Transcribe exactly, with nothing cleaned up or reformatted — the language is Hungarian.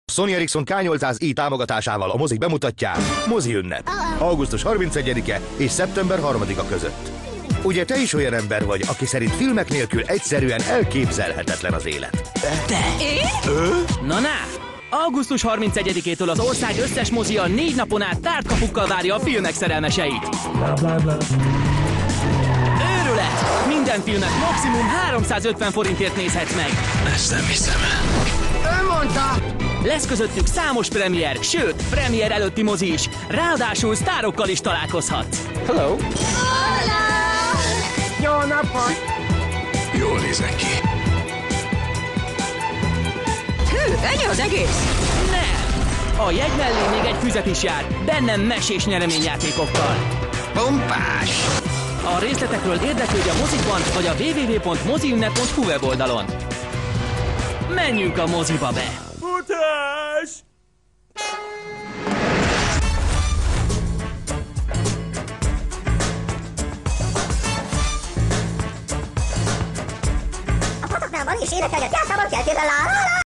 Sony Ericsson K nyolcszáz i támogatásával a mozik bemutatják Mozi ünnep. augusztus harmincegyedike és szeptember harmadika között. Ugye te is olyan ember vagy, aki szerint filmek nélkül egyszerűen elképzelhetetlen az élet. Te! Én? Ő? Na ná! augusztus harmincegyedikétől az ország összes mozia négy napon át tárt kapukkal várja a filmek szerelmeseit. Bla, bla, bla. Őrület! Minden filmet maximum háromszázötven forintért nézhetsz meg. Ezt nem hiszem el. Ő mondta! Lesz közöttük számos premier, sőt, premier előtti mozi is. Ráadásul sztárokkal is találkozhatsz. Hello! Hola! Jó napot! Jól nézek ki. Hű, ennyi az egész? Nem! A jegy mellé még egy füzet is jár, bennem mesés nyereményjátékokkal. Pompás! A részletekről érdeklődj a mozikban, vagy a double-u double-u double-u pont moziünnep pont hu weboldalon. Menjünk a moziba be! Futás! A pataknál van és énekelget, játszában kell térdel, lá, lá, lá.